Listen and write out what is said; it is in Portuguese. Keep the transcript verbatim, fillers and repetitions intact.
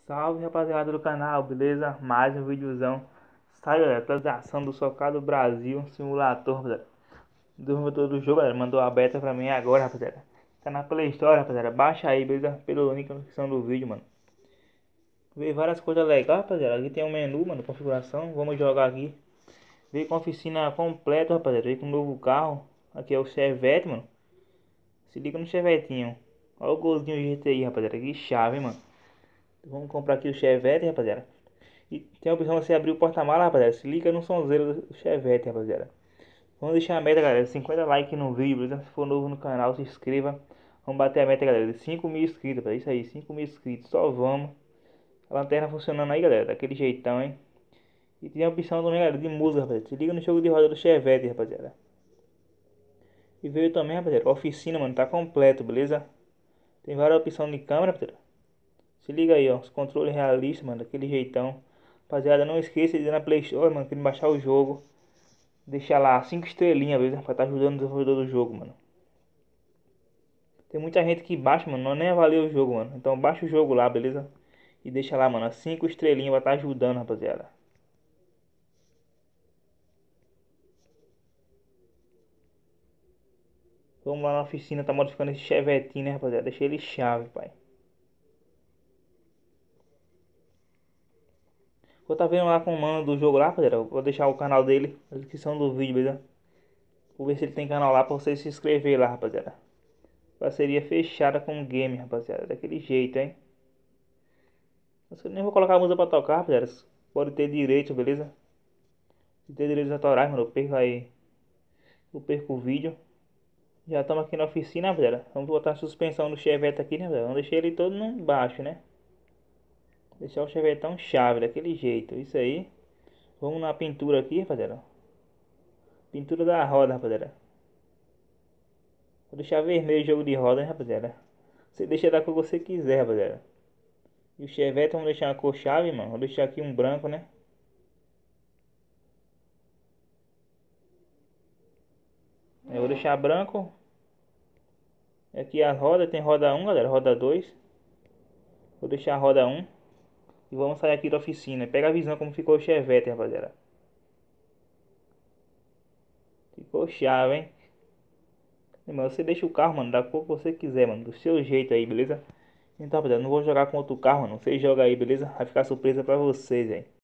Salve rapaziada do canal, beleza? Mais um videozão. Sai galera, atualização do Socado Brasil Simulator, rapaziada. Do motor do jogo, galera, mandou a beta pra mim agora, rapaziada. Tá na Play Store, rapaziada. Baixa aí, beleza? Pelo link na descrição do vídeo, mano. Vê várias coisas legais, rapaziada. Aqui tem um menu, mano, configuração. Vamos jogar aqui. Veio com a oficina completa, rapaziada. Veio com um novo carro. Aqui é o Chevette, mano. Se liga no Chevetinho. Olha o golzinho G T I, rapaziada. Que chave, hein, mano. Vamos comprar aqui o Chevette, rapaziada. E tem a opção de você abrir o porta-mala, rapaziada. Se liga no sonzeiro do Chevette, rapaziada. Vamos deixar a meta, galera, cinquenta likes no vídeo, beleza? Se for novo no canal, se inscreva. Vamos bater a meta, galera, de cinco mil inscritos, é isso aí, cinco mil inscritos, só vamos. A lanterna funcionando aí, galera, daquele jeitão, hein? E tem a opção também, galera, de música, rapaziada. Se liga no jogo de roda do Chevette, rapaziada. E veio também, rapaziada, a oficina, mano, tá completo, beleza? Tem várias opções de câmera, rapaziada. Se liga aí, ó, os controles realistas, mano, daquele jeitão. Rapaziada, não esqueça de ir na Play Store, mano, pra baixar o jogo. Deixar lá cinco estrelinhas, beleza? Pra estar tá ajudando o desenvolvedor do jogo, mano. Tem muita gente que baixa, mano, não nem avalia o jogo, mano. Então baixa o jogo lá, beleza? E deixa lá, mano, as cinco estrelinhas pra estar tá ajudando, rapaziada. Vamos lá na oficina, tá modificando esse chevetinho, né, rapaziada? Deixei ele chave, pai. Vou tá vendo lá com o mano do jogo lá, rapaziada. Vou deixar o canal dele na descrição do vídeo, beleza? Vou ver se ele tem canal lá pra vocês se inscrever lá, rapaziada. Parceria fechada com o game, rapaziada. Daquele jeito, hein? Eu nem vou colocar a música pra tocar, rapaziada. Pode ter direito, beleza? Se ter direitos autorais, mano, eu perco aí. Eu perco o vídeo. Já estamos aqui na oficina, rapaziada. Vamos botar a suspensão do Chevette aqui, né, rapaziada? Vamos deixar ele todo no baixo, né? Deixar o Chevetão chave, daquele jeito. Isso aí. Vamos na pintura aqui, rapaziada. Pintura da roda, rapaziada. Vou deixar vermelho o jogo de roda, né, rapaziada? Você deixa da cor que você quiser, rapaziada. E o Chevette vamos deixar uma cor chave, mano. Vou deixar aqui um branco, né? Eu vou deixar branco. Aqui a roda, tem roda um, galera, roda dois. Vou deixar a roda um. E vamos sair aqui da oficina. Pega a visão como ficou o Chevette, rapaziada. Ficou chave, hein? Mas você deixa o carro, mano, da cor que você quiser, mano. Do seu jeito aí, beleza? Então, rapaziada, não vou jogar com outro carro, mano. Você joga aí, beleza? Vai ficar surpresa pra vocês, aí.